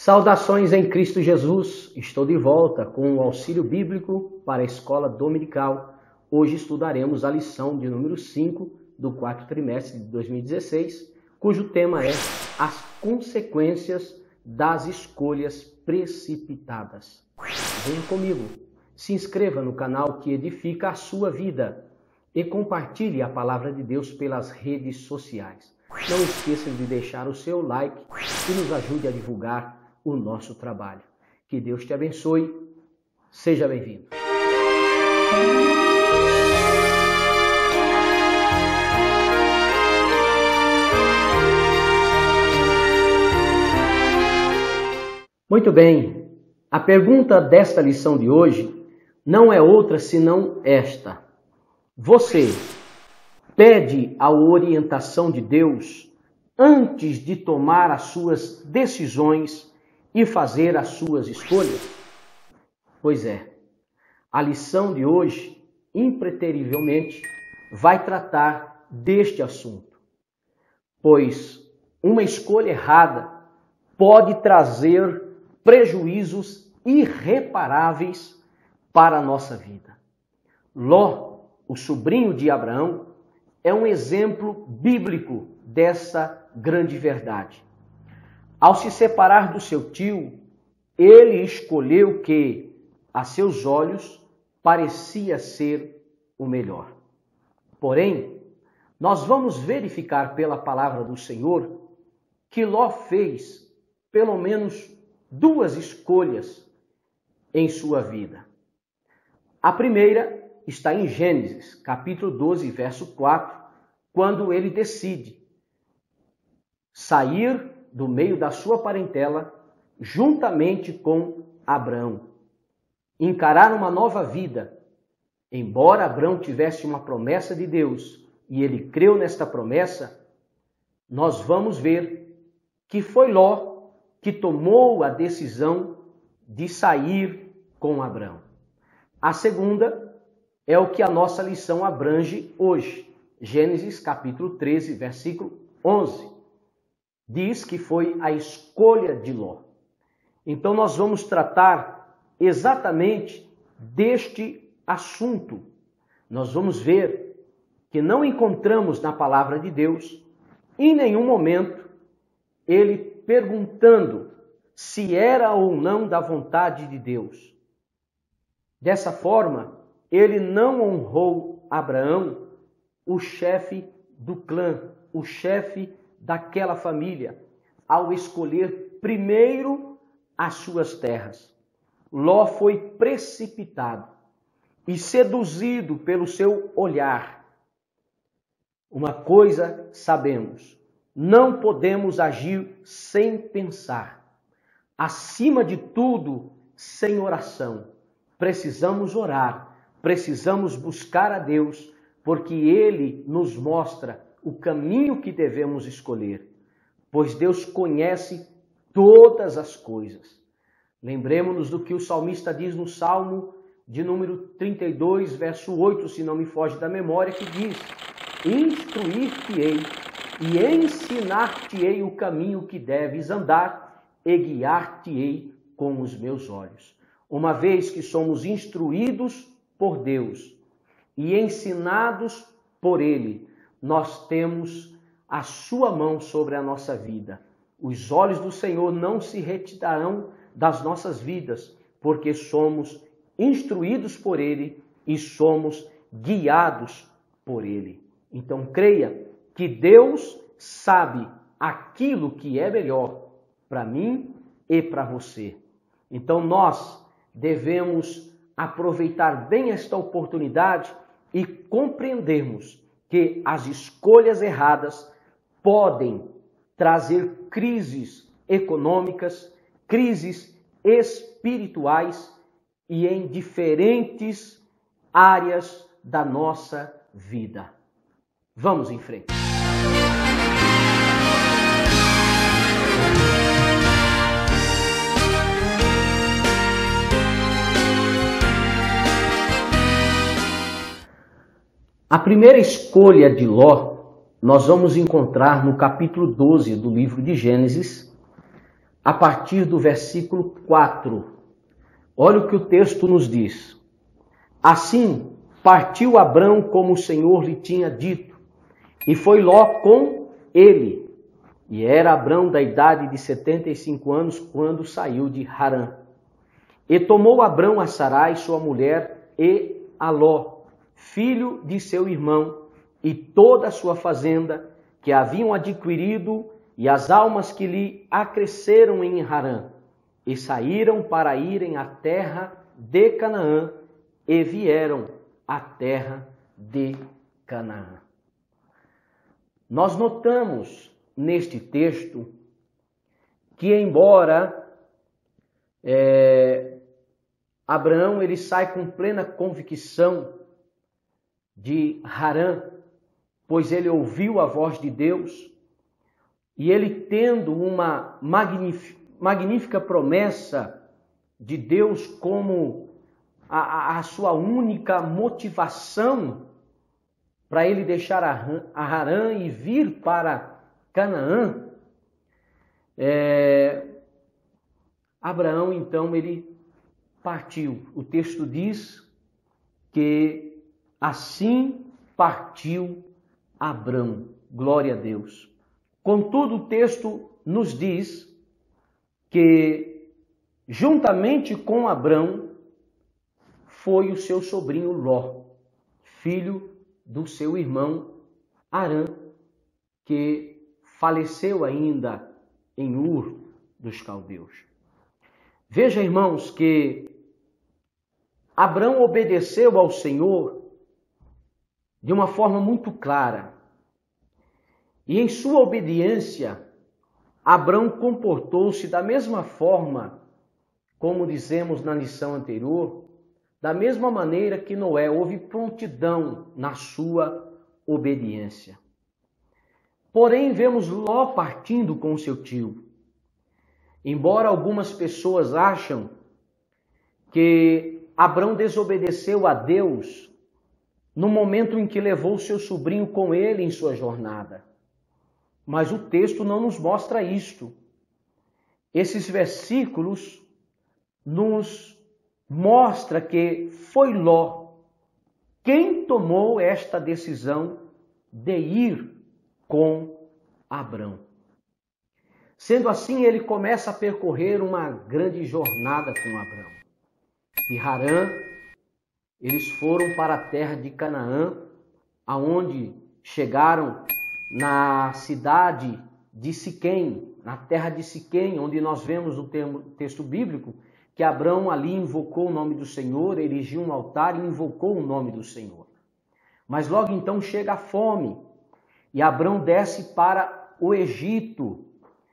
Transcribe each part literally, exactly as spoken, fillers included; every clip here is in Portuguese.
Saudações em Cristo Jesus, estou de volta com o auxílio bíblico para a escola dominical. Hoje estudaremos a lição de número cinco do quarto trimestre de dois mil e dezesseis, cujo tema é as consequências das escolhas precipitadas. Venha comigo, se inscreva no canal que edifica a sua vida e compartilhe a palavra de Deus pelas redes sociais. Não esqueça de deixar o seu like e nos ajude a divulgar o nosso trabalho. Que Deus te abençoe. Seja bem-vindo. Muito bem. A pergunta desta lição de hoje não é outra senão esta. Você pede a orientação de Deus antes de tomar as suas decisões e fazer as suas escolhas? Pois é, a lição de hoje, impreterivelmente, vai tratar deste assunto, pois uma escolha errada pode trazer prejuízos irreparáveis para a nossa vida. Ló, o sobrinho de Abraão, é um exemplo bíblico dessa grande verdade. Ao se separar do seu tio, ele escolheu que, a seus olhos, parecia ser o melhor. Porém, nós vamos verificar pela palavra do Senhor que Ló fez pelo menos duas escolhas em sua vida. A primeira está em Gênesis, capítulo doze, verso quatro, quando ele decide sair do meio da sua parentela, juntamente com Abrão. Encarar uma nova vida. Embora Abrão tivesse uma promessa de Deus e ele creu nesta promessa, nós vamos ver que foi Ló que tomou a decisão de sair com Abrão. A segunda é o que a nossa lição abrange hoje. Gênesis capítulo treze, versículo onze. Diz que foi a escolha de Ló. Então nós vamos tratar exatamente deste assunto. Nós vamos ver que não encontramos na palavra de Deus, em nenhum momento, ele perguntando se era ou não da vontade de Deus. Dessa forma, ele não honrou Abraão, o chefe do clã, o chefe daquela família, ao escolher primeiro as suas terras. Ló foi precipitado e seduzido pelo seu olhar. Uma coisa sabemos, não podemos agir sem pensar. Acima de tudo, sem oração. Precisamos orar, precisamos buscar a Deus, porque Ele nos mostra o caminho que devemos escolher, pois Deus conhece todas as coisas. Lembremos-nos do que o salmista diz no Salmo de número trinta e dois, verso oito, se não me foge da memória, que diz: instruir-te-ei e ensinar-te-ei o caminho que deves andar e guiar-te-ei com os meus olhos. Uma vez que somos instruídos por Deus e ensinados por Ele, nós temos a sua mão sobre a nossa vida. Os olhos do Senhor não se retirarão das nossas vidas, porque somos instruídos por Ele e somos guiados por Ele. Então creia que Deus sabe aquilo que é melhor para mim e para você. Então nós devemos aproveitar bem esta oportunidade e compreendermos que as escolhas erradas podem trazer crises econômicas, crises espirituais e em diferentes áreas da nossa vida. Vamos em frente. A primeira escolha de Ló nós vamos encontrar no capítulo doze do livro de Gênesis, a partir do versículo quatro. Olha o que o texto nos diz. Assim partiu Abrão como o Senhor lhe tinha dito, e foi Ló com ele. E era Abrão da idade de setenta e cinco anos quando saiu de Harã. E tomou Abrão a Sarai, sua mulher, e a Ló, filho de seu irmão, e toda a sua fazenda, que haviam adquirido, e as almas que lhe acresceram em Harã, e saíram para irem à terra de Canaã, e vieram à terra de Canaã. Nós notamos neste texto que, embora é, Abraão ele sai com plena convicção de Harã, pois ele ouviu a voz de Deus, e ele tendo uma magnífica promessa de Deus como a, a sua única motivação para ele deixar a Harã e vir para Canaã, é, Abraão então ele partiu. O texto diz que assim partiu Abrão. Glória a Deus. Contudo, o texto nos diz que, juntamente com Abrão, foi o seu sobrinho Ló, filho do seu irmão Harã, que faleceu ainda em Ur dos Caldeus. Veja, irmãos, que Abrão obedeceu ao Senhor de uma forma muito clara. E em sua obediência, Abrão comportou-se da mesma forma, como dizemos na lição anterior, da mesma maneira que Noé, houve prontidão na sua obediência. Porém, vemos Ló partindo com seu tio. Embora algumas pessoas acham que Abrão desobedeceu a Deus no momento em que levou seu sobrinho com ele em sua jornada. Mas o texto não nos mostra isto. Esses versículos nos mostram que foi Ló quem tomou esta decisão de ir com Abrão. Sendo assim, ele começa a percorrer uma grande jornada com Abrão. De Harã, eles foram para a terra de Canaã, aonde chegaram na cidade de Siquém, na terra de Siquém, onde nós vemos no texto bíblico que Abrão ali invocou o nome do Senhor, erigiu um altar e invocou o nome do Senhor. Mas logo então chega a fome e Abrão desce para o Egito.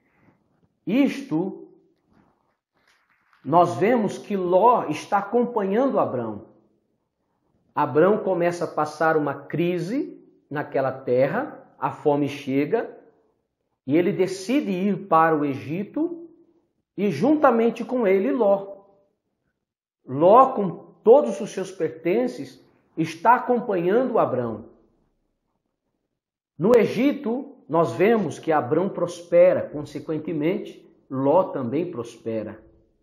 Isto, nós vemos que Ló está acompanhando Abrão. Abrão começa a passar uma crise naquela terra, a fome chega e ele decide ir para o Egito e juntamente com ele Ló. Ló, com todos os seus pertences, está acompanhando Abrão. No Egito, nós vemos que Abrão prospera, consequentemente, Ló também prospera.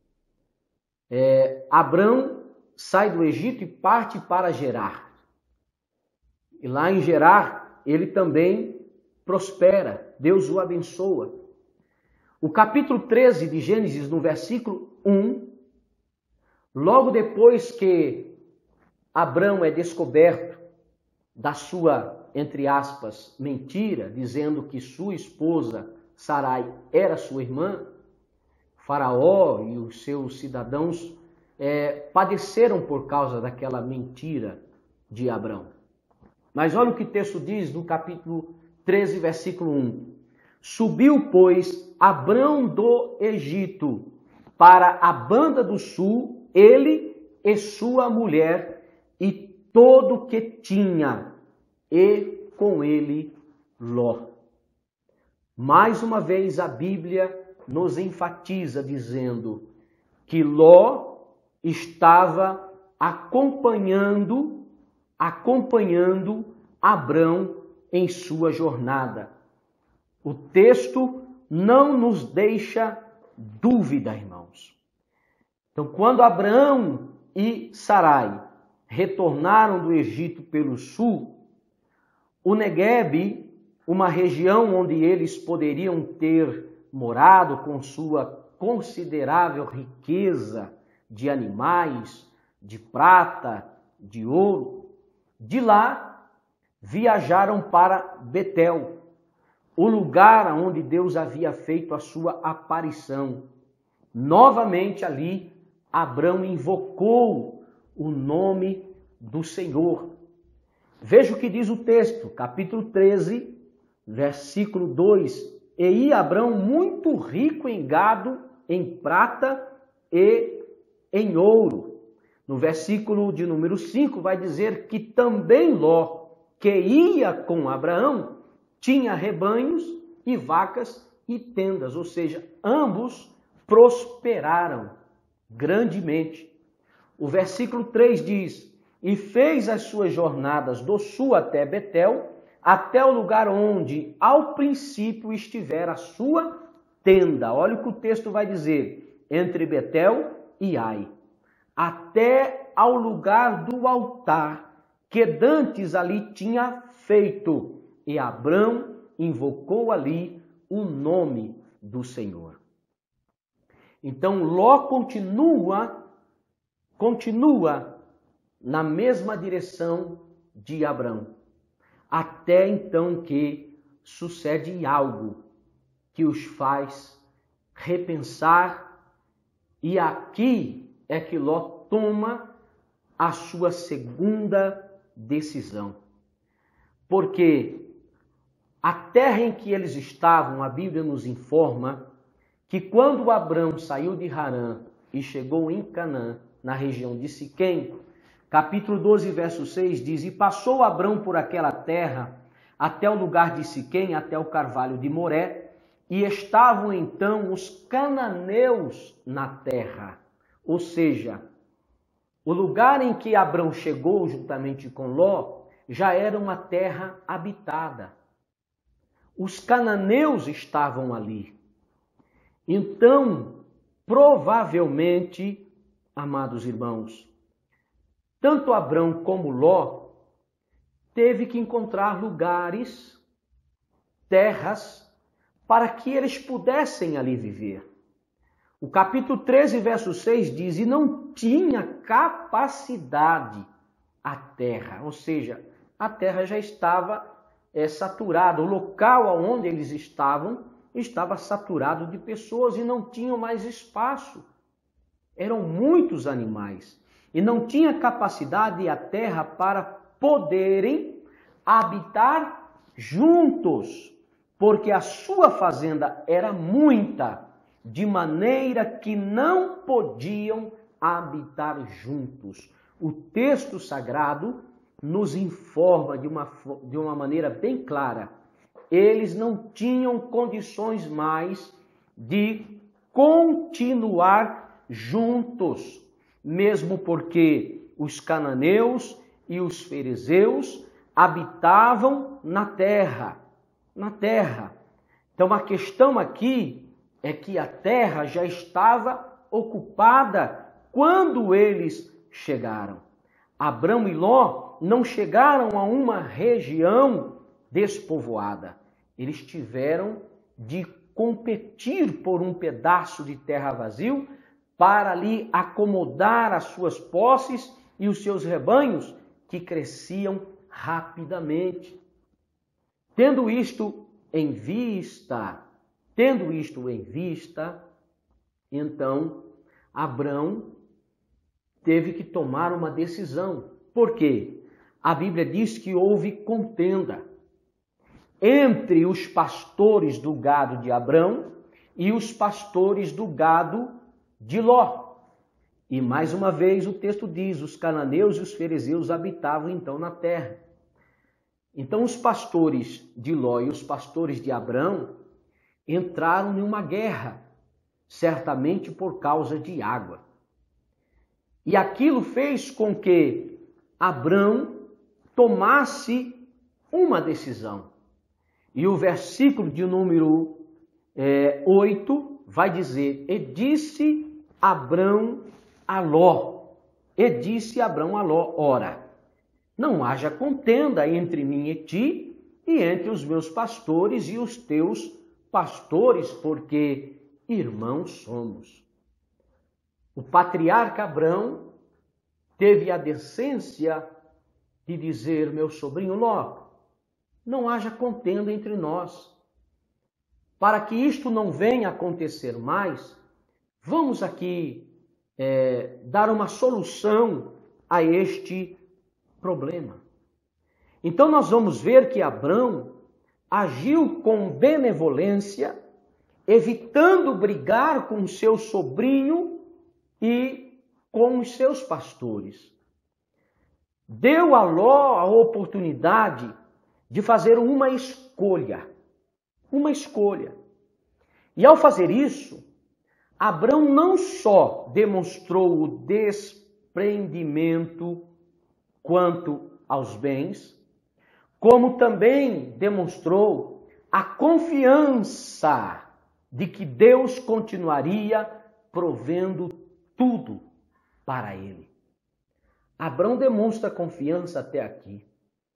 É, Abrão sai do Egito e parte para Gerar. E lá em Gerar, ele também prospera, Deus o abençoa. O capítulo treze de Gênesis, no versículo um, logo depois que Abrão é descoberto da sua, entre aspas, mentira, dizendo que sua esposa Sarai era sua irmã, Faraó e os seus cidadãos é, padeceram por causa daquela mentira de Abrão. Mas olha o que o texto diz no capítulo treze, versículo um. Subiu, pois, Abrão do Egito para a banda do sul, ele e sua mulher e todo o que tinha, e com ele Ló. Mais uma vez a Bíblia nos enfatiza dizendo que Ló estava acompanhando acompanhando Abrão em sua jornada. O texto não nos deixa dúvida, irmãos. Então, quando Abraão e Sarai retornaram do Egito pelo sul, o Neguebe, uma região onde eles poderiam ter morado com sua considerável riqueza de animais, de prata, de ouro, de lá viajaram para Betel, o lugar onde Deus havia feito a sua aparição. Novamente ali, Abrão invocou o nome do Senhor. Veja o que diz o texto, capítulo treze, versículo dois. E ia Abrão muito rico em gado, em prata e em ouro. No versículo de número cinco vai dizer que também Ló, que ia com Abraão, tinha rebanhos e vacas e tendas, ou seja, ambos prosperaram grandemente. O versículo três diz: e fez as suas jornadas do sul até Betel, até o lugar onde ao princípio estivera a sua tenda. Olha o que o texto vai dizer: entre Betel e Ai, até ao lugar do altar que dantes ali tinha feito. E Abrão invocou ali o nome do Senhor. Então Ló continua, continua na mesma direção de Abrão, até então que sucede algo que os faz repensar, e aqui é que Ló toma a sua segunda decisão. Porque a terra em que eles estavam, a Bíblia nos informa que quando Abrão saiu de Harã e chegou em Canaã, na região de Siquém, capítulo doze, verso seis diz: e passou Abrão por aquela terra até o lugar de Siquém, até o carvalho de Moré, e estavam então os cananeus na terra. Ou seja, o lugar em que Abrão chegou juntamente com Ló já era uma terra habitada. Os cananeus estavam ali. Então, provavelmente, amados irmãos, tanto Abrão como Ló teve que encontrar lugares, terras, para que eles pudessem ali viver. O capítulo treze, verso seis diz: e não tinha capacidade a terra, ou seja, a terra já estava é, saturada, o local onde eles estavam estava saturado de pessoas e não tinham mais espaço. Eram muitos animais e não tinha capacidade a terra para poderem habitar juntos, porque a sua fazenda era muita, de maneira que não podiam habitar juntos. O texto sagrado nos informa de uma, de uma maneira bem clara: eles não tinham condições mais de continuar juntos, mesmo porque os cananeus e os ferezeus habitavam na terra, na terra. Então a questão aqui é que a terra já estava ocupada quando eles chegaram. Abrão e Ló não chegaram a uma região despovoada. Eles tiveram de competir por um pedaço de terra vazio para ali acomodar as suas posses e os seus rebanhos, que cresciam rapidamente. Tendo isto em vista, tendo isto em vista, então Abrão teve que tomar uma decisão. Por quê? A Bíblia diz que houve contenda entre os pastores do gado de Abrão e os pastores do gado de Ló. E mais uma vez o texto diz: os cananeus e os ferezeus habitavam então na terra. Então os pastores de Ló e os pastores de Abrão entraram em uma guerra, certamente por causa de água. E aquilo fez com que Abrão tomasse uma decisão. E o versículo de número é, oito vai dizer: e disse Abrão a Ló, e disse Abrão a Ló, ora, não haja contenda entre mim e ti, e entre os meus pastores e os teus pastores, porque irmãos somos. O patriarca Abrão teve a decência de dizer: meu sobrinho Ló, não haja contenda entre nós. Para que isto não venha a acontecer mais, vamos aqui é, dar uma solução a este problema. Então nós vamos ver que Abrão agiu com benevolência, evitando brigar com seu sobrinho e com os seus pastores. Deu a Ló a oportunidade de fazer uma escolha. Uma escolha. E ao fazer isso, Abrão não só demonstrou o desprendimento quanto aos bens, como também demonstrou a confiança de que Deus continuaria provendo tudo para ele. Abrão demonstra confiança até aqui.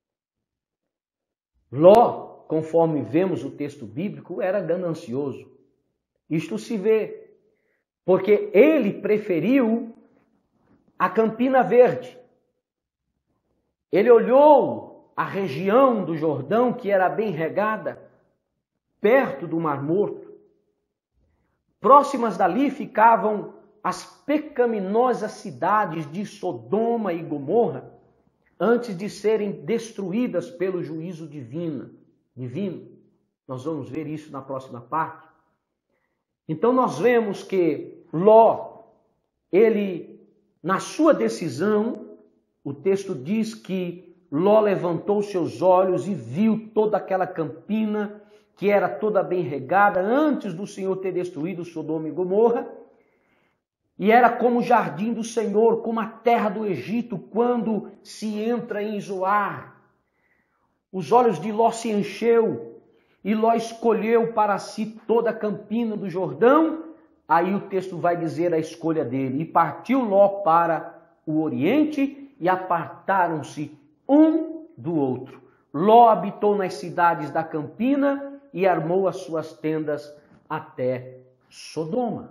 Ló, conforme vemos o texto bíblico, era ganancioso. Isto se vê, porque ele preferiu a Campina Verde. Ele olhou a região do Jordão, que era bem regada, perto do Mar Morto. Próximas dali ficavam as pecaminosas cidades de Sodoma e Gomorra, antes de serem destruídas pelo juízo divino. divino. Nós vamos ver isso na próxima parte. Então nós vemos que Ló, ele, na sua decisão, o texto diz que Ló levantou seus olhos e viu toda aquela campina, que era toda bem regada, antes do Senhor ter destruído Sodoma e Gomorra, e era como o jardim do Senhor, como a terra do Egito, quando se entra em Zoar. Os olhos de Ló se encheu, e Ló escolheu para si toda a campina do Jordão. Aí o texto vai dizer a escolha dele. E partiu Ló para o oriente, e apartaram-se um do outro. Ló habitou nas cidades da campina, e armou as suas tendas até Sodoma.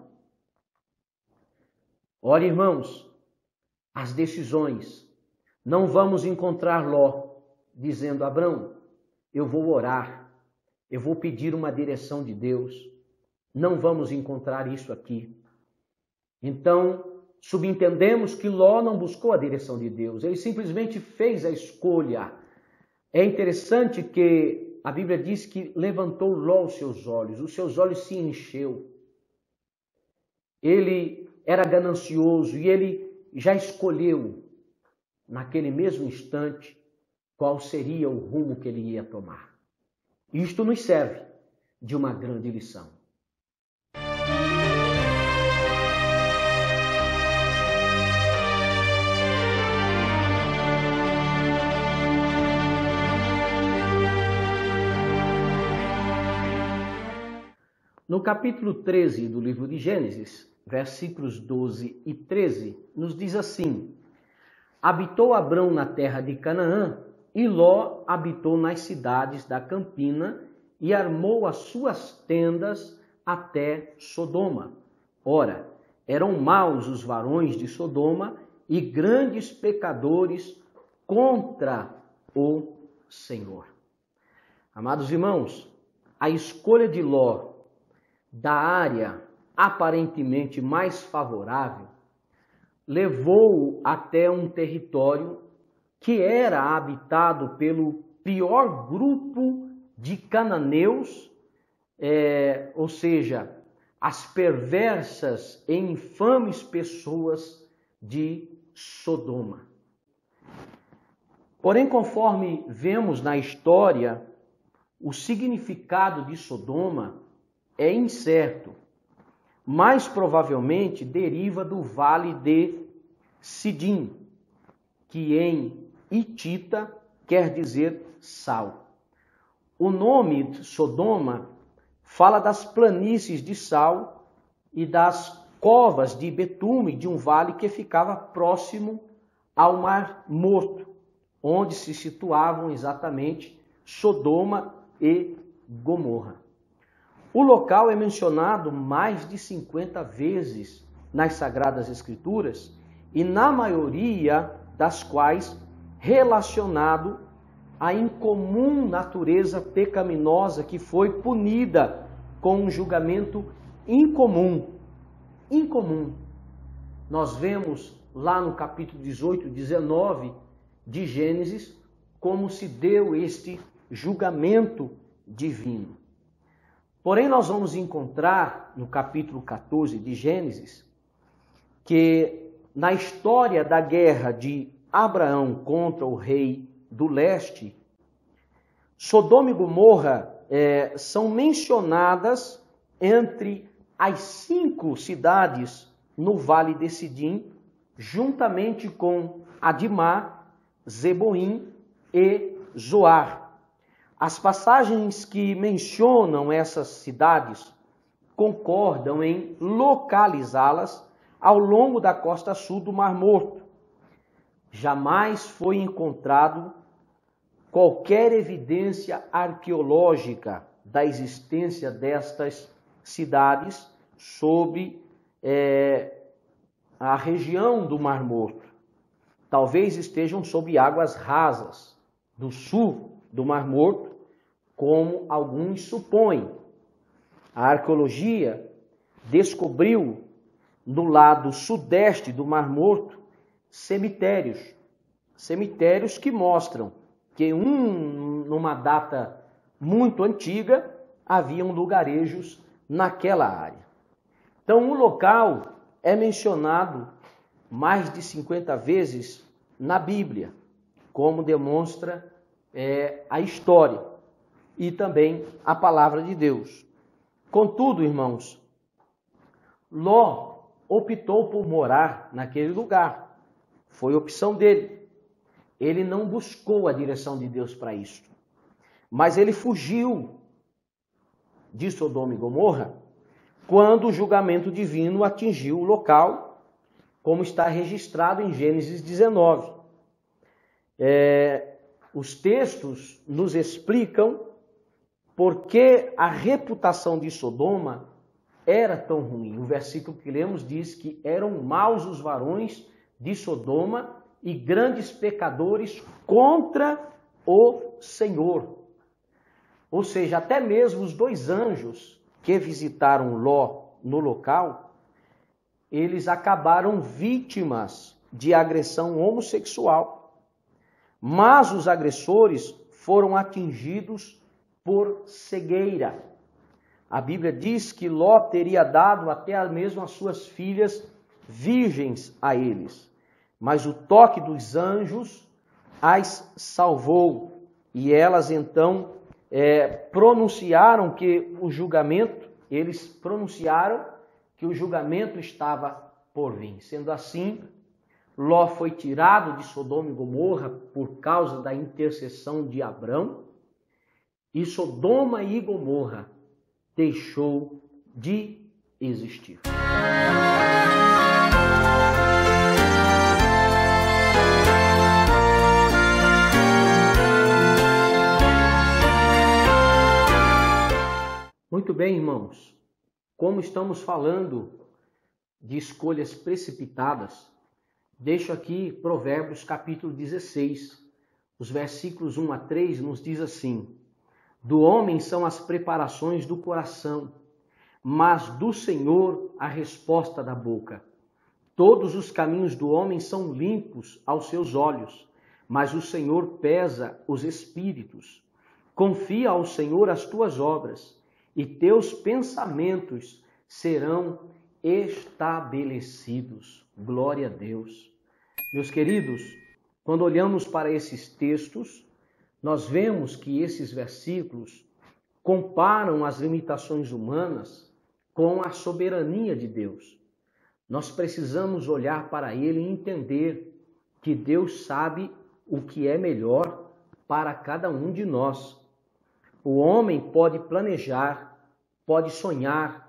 Ora, irmãos, as decisões. Não vamos encontrar Ló dizendo: Abrão, eu vou orar, eu vou pedir uma direção de Deus. Não vamos encontrar isso aqui. Então, subentendemos que Ló não buscou a direção de Deus, ele simplesmente fez a escolha. É interessante que a Bíblia diz que levantou Ló os seus olhos, os seus olhos se encheu. Ele era ganancioso e ele já escolheu, naquele mesmo instante, qual seria o rumo que ele ia tomar. Isto nos serve de uma grande lição. No capítulo treze do livro de Gênesis, versículos doze e treze, nos diz assim: habitou Abrão na terra de Canaã, e Ló habitou nas cidades da campina, e armou as suas tendas até Sodoma. Ora, eram maus os varões de Sodoma, e grandes pecadores contra o Senhor. Amados irmãos, a escolha de Ló da área aparentemente mais favorável levou-o até um território que era habitado pelo pior grupo de cananeus, é, ou seja, as perversas e infames pessoas de Sodoma. Porém, conforme vemos na história, o significado de Sodoma é incerto, mas provavelmente deriva do vale de Sidim, que em hitita quer dizer sal. O nome Sodoma fala das planícies de sal e das covas de betume de um vale que ficava próximo ao Mar Morto, onde se situavam exatamente Sodoma e Gomorra. O local é mencionado mais de cinquenta vezes nas Sagradas Escrituras e na maioria das quais relacionado à incomum natureza pecaminosa que foi punida com um julgamento incomum. Incomum. Nós vemos lá no capítulo dezoito, dezenove de Gênesis como se deu este julgamento divino. Porém, nós vamos encontrar no capítulo quatorze de Gênesis que na história da guerra de Abraão contra o rei do leste, Sodoma e Gomorra é, são mencionadas entre as cinco cidades no Vale de Sidim, juntamente com Adimá, Zeboim e Zoar. As passagens que mencionam essas cidades concordam em localizá-las ao longo da costa sul do Mar Morto. Jamais foi encontrado qualquer evidência arqueológica da existência destas cidades sobre é, a região do Mar Morto. Talvez estejam sob águas rasas do sul do Mar Morto, como alguns supõem. A arqueologia descobriu no lado sudeste do Mar Morto cemitérios, cemitérios que mostram que um, numa data muito antiga haviam lugarejos naquela área. Então, o local é mencionado mais de cinquenta vezes na Bíblia, como demonstra é, a história e também a palavra de Deus. Contudo, irmãos, Ló optou por morar naquele lugar. Foi opção dele. Ele não buscou a direção de Deus para isto. Mas ele fugiu de Sodoma e Gomorra quando o julgamento divino atingiu o local, como está registrado em Gênesis dezenove. É, os textos nos explicam por que a reputação de Sodoma era tão ruim. O versículo que lemos diz que eram maus os varões de Sodoma e grandes pecadores contra o Senhor. Ou seja, até mesmo os dois anjos que visitaram Ló no local, eles acabaram vítimas de agressão homossexual. Mas os agressores foram atingidos por cegueira. A Bíblia diz que Ló teria dado até mesmo as suas filhas virgens a eles. Mas o toque dos anjos as salvou. E elas então é, pronunciaram que o julgamento, eles pronunciaram que o julgamento estava por vir. Sendo assim, Ló foi tirado de Sodoma e Gomorra por causa da intercessão de Abrão. E Sodoma e Gomorra deixou de existir. Muito bem, irmãos. Como estamos falando de escolhas precipitadas, deixo aqui Provérbios capítulo dezesseis. Os versículos um a três nos diz assim: do homem são as preparações do coração, mas do Senhor a resposta da boca. Todos os caminhos do homem são limpos aos seus olhos, mas o Senhor pesa os espíritos. Confia ao Senhor as tuas obras, e teus pensamentos serão estabelecidos. Glória a Deus. Meus queridos, quando olhamos para esses textos, nós vemos que esses versículos comparam as limitações humanas com a soberania de Deus. Nós precisamos olhar para ele e entender que Deus sabe o que é melhor para cada um de nós. O homem pode planejar, pode sonhar,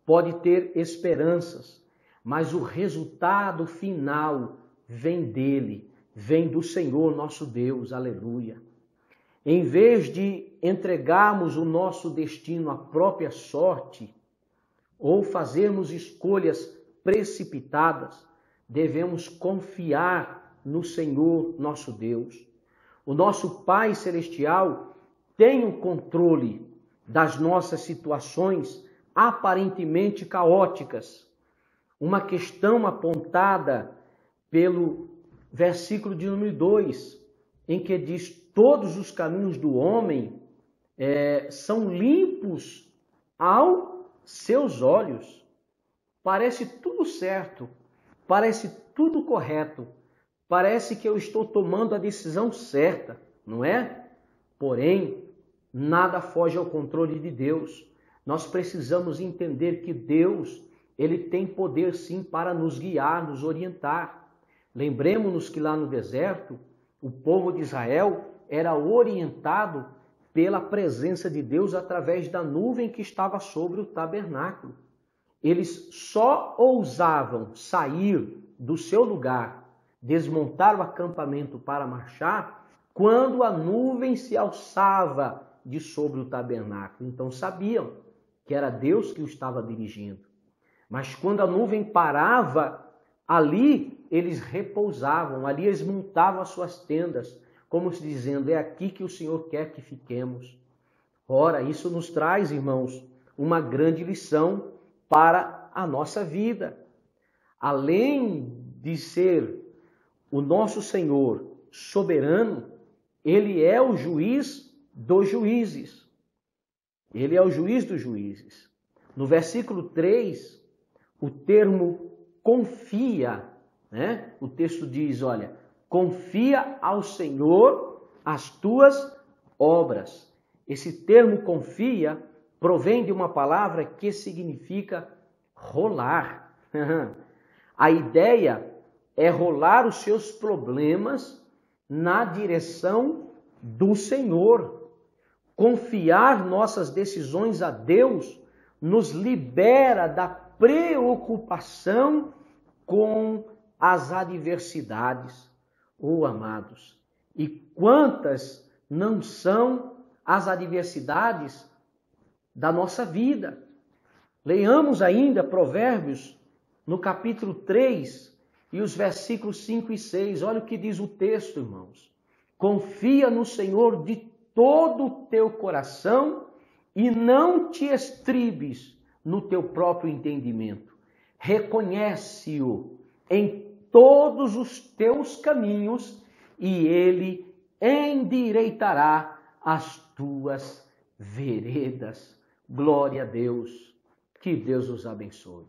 pode ter esperanças, mas o resultado final vem dele, vem do Senhor nosso Deus, aleluia. Em vez de entregarmos o nosso destino à própria sorte, ou fazermos escolhas precipitadas, devemos confiar no Senhor nosso Deus. O nosso Pai Celestial tem o controle das nossas situações aparentemente caóticas. Uma questão apontada pelo versículo de número dois, em que diz: todos os caminhos do homem é, são limpos aos seus olhos. Parece tudo certo, parece tudo correto, parece que eu estou tomando a decisão certa, não é? Porém, nada foge ao controle de Deus. Nós precisamos entender que Deus, Ele tem poder sim para nos guiar, nos orientar. Lembremos-nos que lá no deserto, o povo de Israel era orientado pela presença de Deus através da nuvem que estava sobre o tabernáculo. Eles só ousavam sair do seu lugar, desmontar o acampamento para marchar, quando a nuvem se alçava de sobre o tabernáculo. Então sabiam que era Deus que o estava dirigindo. Mas quando a nuvem parava, ali eles repousavam, ali eles montavam as suas tendas, como se dizendo: é aqui que o Senhor quer que fiquemos. Ora, isso nos traz, irmãos, uma grande lição para a nossa vida. Além de ser o nosso Senhor soberano, Ele é o juiz dos juízes. Ele é o juiz dos juízes. No versículo três, o termo confia, né? O texto diz, olha, confia ao Senhor as tuas obras. Esse termo confia provém de uma palavra que significa rolar. A ideia é rolar os seus problemas na direção do Senhor. Confiar nossas decisões a Deus nos libera da preocupação com as adversidades. Oh, amados, e quantas não são as adversidades da nossa vida? Leiamos ainda Provérbios no capítulo três e os versículos cinco e seis. Olha o que diz o texto, irmãos. Confia no Senhor de todo o teu coração e não te estribes no teu próprio entendimento. Reconhece-o em todos os teus caminhos e ele endireitará as tuas veredas. Glória a Deus. Que Deus os abençoe.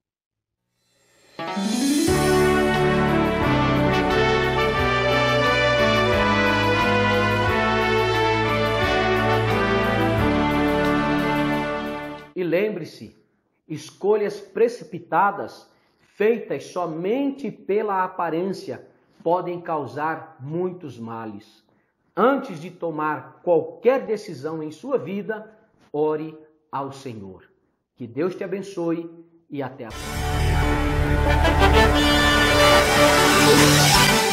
E lembre-se, escolhas precipitadas, feitas somente pela aparência, podem causar muitos males. Antes de tomar qualquer decisão em sua vida, ore ao Senhor. Que Deus te abençoe e até a próxima.